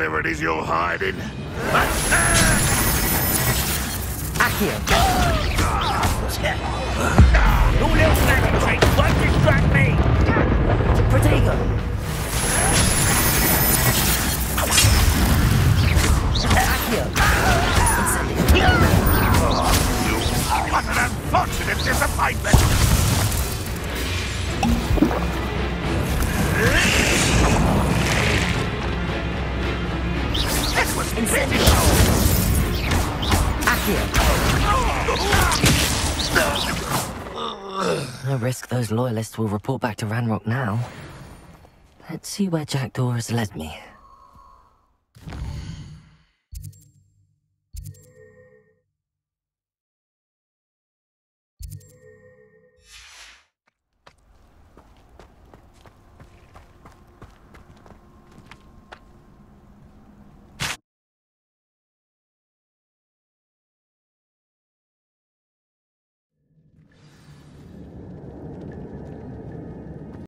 whatever it is you're hiding. Akio. Your little snapping tricks won't distract me. Protego. Akio. What an unfortunate disappointment! This was Incendio. Akio. No risk those loyalists will report back to Ranrok now. Let's see where Jackdaw has led me.